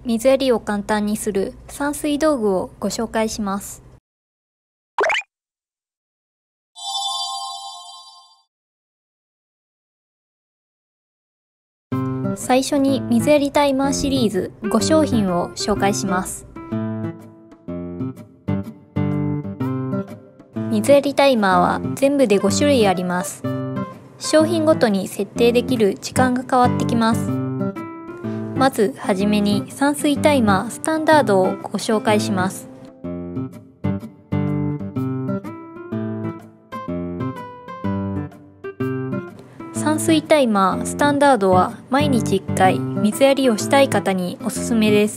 水やりを簡単にする散水道具をご紹介します。最初に水やりタイマーシリーズ5商品を紹介します。水やりタイマーは全部で5種類あります。商品ごとに設定できる時間が変わってきます。まずはじめに散水タイマースタンダードをご紹介します。散水タイマースタンダードは毎日1回水やりをしたい方におすすめです。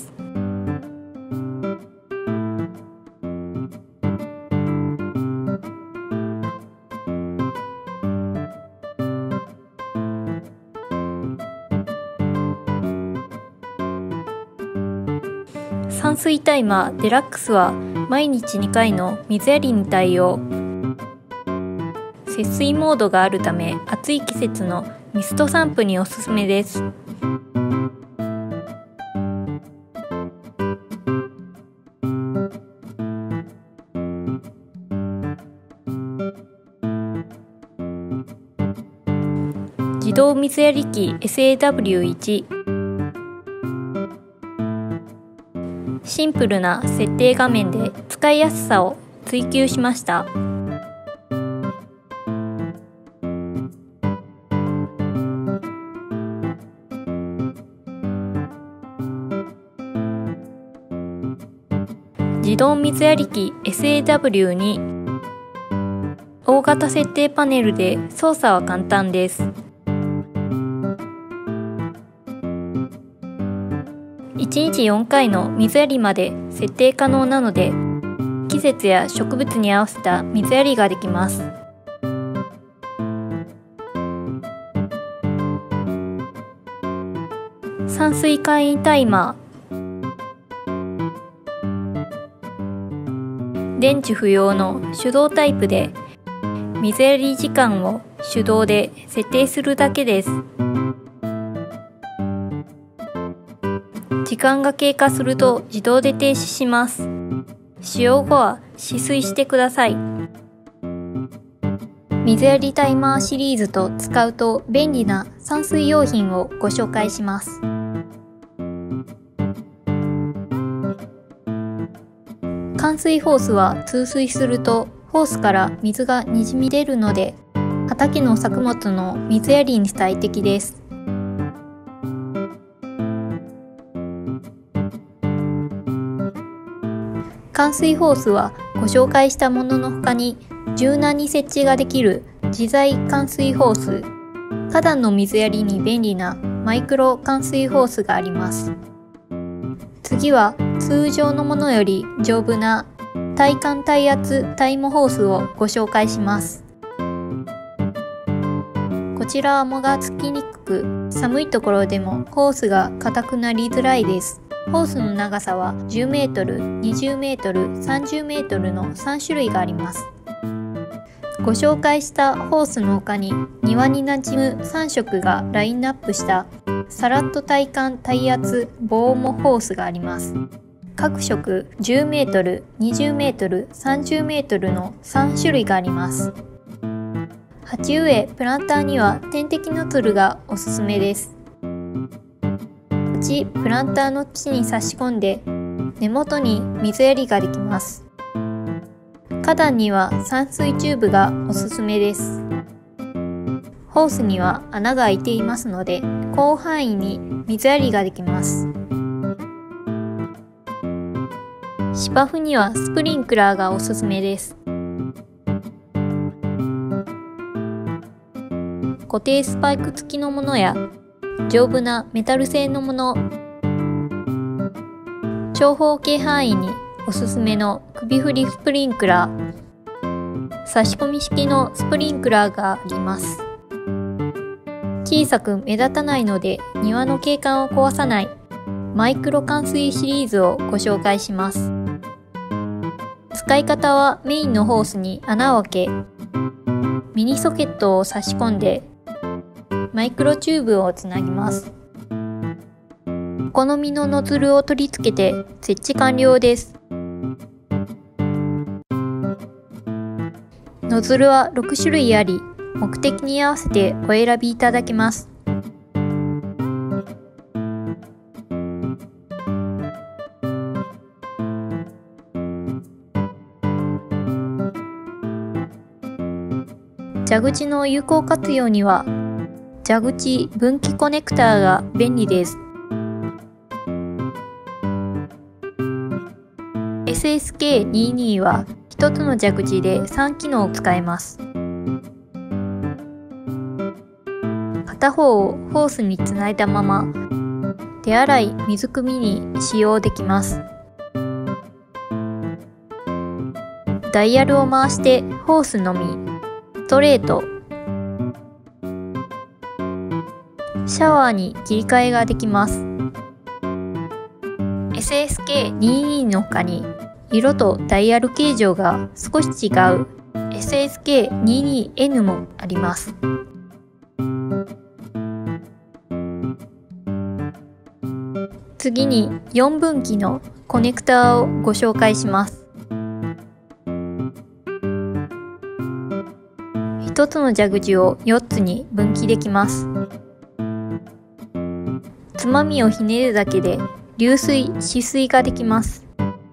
散水タイマーデラックスは毎日2回の水やりに対応。節水モードがあるため暑い季節のミスト散布におすすめです。自動水やり機 SAW1。シンプルな設定画面で使いやすさを追求しました。自動水やり機 SAW2。大型設定パネルで操作は簡単です。1日4回の水やりまで設定可能なので、季節や植物に合わせた水やりができます。散水簡易タイマー。電池不要の手動タイプで、水やり時間を手動で設定するだけです。時間が経過すると自動で停止します。使用後は止水してください。水やりタイマーシリーズと使うと便利な散水用品をご紹介します。換水ホースは通水するとホースから水がにじみ出るので、畑の作物の水やりに最適です。換水ホースはご紹介したものの他に柔軟に設置ができる自在換水ホース、花壇の水やりに便利なマイクロ換水ホースがあります。次は通常のものより丈夫な耐寒耐圧タイモホースをご紹介します。こちらは藻がつきにくく、寒いところでもホースが硬くなりづらいです。ホースの長さは10メートル、20メートル、30メートルの3種類があります。ご紹介したホースの他に庭に馴染む3色がラインナップしたサラッと耐寒耐圧防藻ホースがあります。各色10メートル、20メートル、30メートルの3種類があります。鉢植え、プランターには点滴ノズルがおすすめです。プランターの土に差し込んで根元に水やりができます。花壇には散水チューブがおすすめです。ホースには穴が開いていますので広範囲に水やりができます。芝生にはスプリンクラーがおすすめです。固定スパイク付きのものや丈夫なメタル製のもの、長方形範囲におすすめの首振りスプリンクラー、差し込み式のスプリンクラーがあります。小さく目立たないので庭の景観を壊さないマイクロ換水シリーズをご紹介します。使い方はメインのホースに穴を開け、ミニソケットを差し込んでマイクロチューブをつなぎます。 好みのノズルを取り付けて設置完了です。ノズルは6種類あり、目的に合わせてお選びいただけます。蛇口の有効活用には、蛇口分岐コネクターが便利です。SSK22 は1つの蛇口で3機能を使えます。片方をホースにつないだまま、手洗い・水汲みに使用できます。ダイヤルを回してホースのみ、ストレート、シャワーに切り替えができます。SSK22 の他に色とダイヤル形状が少し違う SSK22N もあります。次に4分岐のコネクターをご紹介します。1つの蛇口を4つに分岐できます。つまみをひねるだけで流水・止水ができます。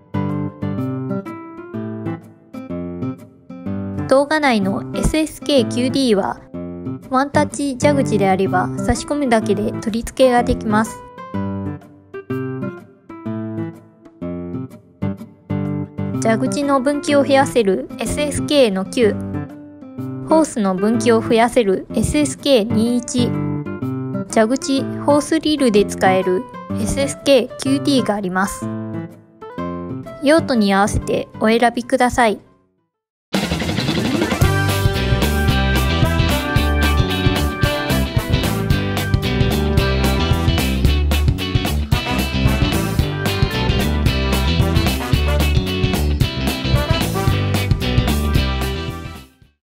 動画内の SSK9D はワンタッチ蛇口であれば差し込むだけで取り付けができます。蛇口の分岐を増やせる SSK の9、ホースの分岐を増やせる SSK21、蛇口ホースリールで使える SSK9D があります。用途に合わせてお選びください。